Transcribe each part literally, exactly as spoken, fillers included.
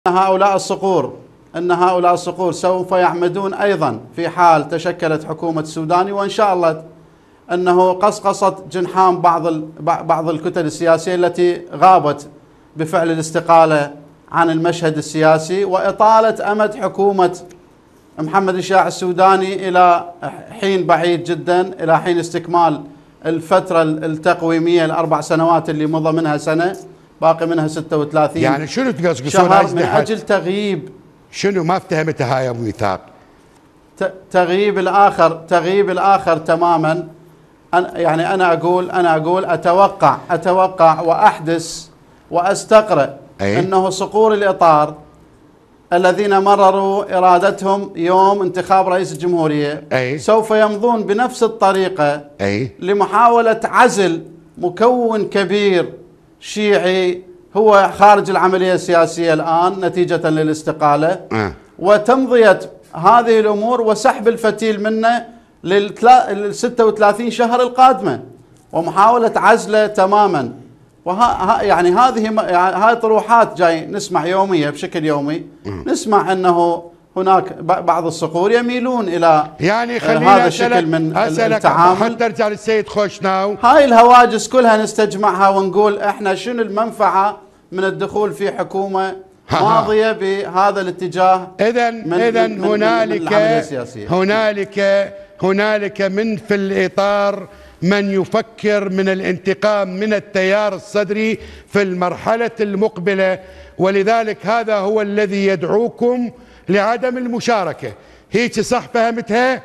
هؤلاء الصقور أن هؤلاء الصقور سوف يعمدون أيضا في حال تشكلت حكومة السوداني، وإن شاء الله أنه قصقصت جنحان بعض بعض الكتل السياسية التي غابت بفعل الاستقالة عن المشهد السياسي، وإطالة أمد حكومة محمد الشياع السوداني إلى حين بعيد جدا، إلى حين استكمال الفترة التقويمية الأربع سنوات اللي مضى منها سنة، باقي منها ستة وثلاثين يعني شنو تقصقصون شهر من أجل تغييب. شنو ما افتهمتها هاي ابو ميثاق؟ تغييب الآخر، تغييب الآخر تماما. يعني أنا أقول أنا أقول أتوقع أتوقع وأحدث وأستقرئ أي؟ أنه صقور الإطار الذين مرروا إرادتهم يوم انتخاب رئيس الجمهورية أي؟ سوف يمضون بنفس الطريقة أي؟ لمحاولة عزل مكون كبير شيعي هو خارج العملية السياسية الآن نتيجة للاستقالة، أه. وتمضية هذه الأمور وسحب الفتيل منه لل ستة وثلاثين شهر القادمة ومحاولة عزله تماما. وها يعني هذه هاي طروحات جاي نسمع يوميا بشكل يومي، نسمع أنه هناك بعض الصقور يميلون إلى يعني هذا الشكل من التعامل. حتى ارجع للسيد خوشناو، هاي الهواجس كلها نستجمعها ونقول احنا شنو المنفعة من الدخول في حكومة ماضية بهذا الاتجاه. اذا اذا هنالك من هنالك هنالك من في الإطار من يفكر من الانتقام من التيار الصدري في المرحلة المقبلة، ولذلك هذا هو الذي يدعوكم لعدم المشاركة. هيك صح فهمتها؟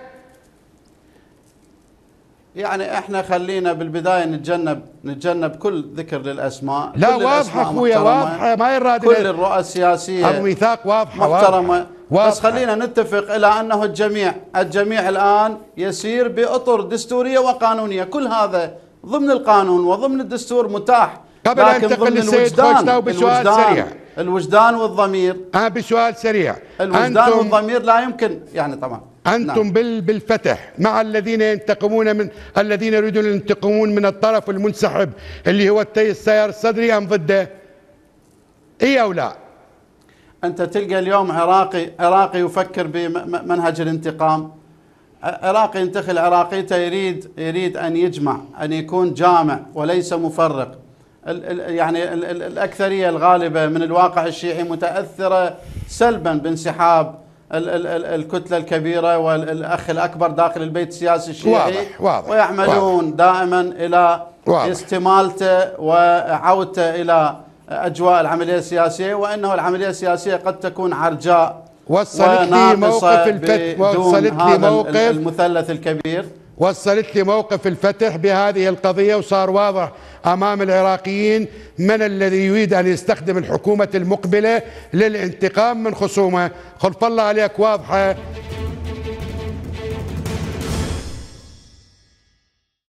يعني احنا خلينا بالبداية نتجنب نتجنب كل ذكر للأسماء. لا واضحة اخويا، واضحة، ما يراد كل الرؤى السياسية ابو ميثاق واضحة محترمة، واضحة. بس خلينا نتفق إلى أنه الجميع الجميع الآن يسير بأطر دستورية وقانونية، كل هذا ضمن القانون وضمن الدستور متاح. قبل أن انتقل للسيد خوشناو بسؤال سريع، الوجدان والضمير. أه بسؤال سريع، الوجدان والضمير لا يمكن يعني طبعا أنتم نعم. بالفتح مع الذين ينتقمون من الذين يريدون ينتقمون من الطرف المنسحب اللي هو التيار الصدري أم ضده؟ إي أو لا؟ أنت تلقى اليوم عراقي عراقي يفكر بمنهج الانتقام، عراقي ينتخل عراقيته يريد يريد أن يجمع، أن يكون جامع وليس مفرق. ال ال يعني ال ال الأكثرية الغالبة من الواقع الشيعي متأثرة سلبا بانسحاب ال ال ال الكتلة الكبيرة والأخ الأكبر داخل البيت السياسي الشيعي، واضح واضح ويعملون واضح دائما إلى واضح استمالته وعودته إلى أجواء العملية السياسية، وأنه العملية السياسية قد تكون عرجاء وصلت لي موقف الفتح، وصلت لي موقف المثلث الكبير، وصلت لي موقف الفتح بهذه القضية، وصار واضح أمام العراقيين من الذي يريد أن يستخدم الحكومة المقبلة للانتقام من خصومه. خلف الله عليك واضحة.